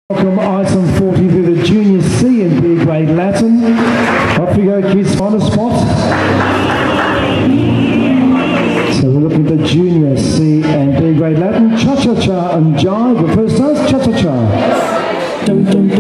Welcome item 40 through the Junior C and B grade Latin. Off we go, kids, find a spot. So we're looking at the Junior C and B grade Latin. Cha-cha-cha and jive. The first dance, cha-cha-cha.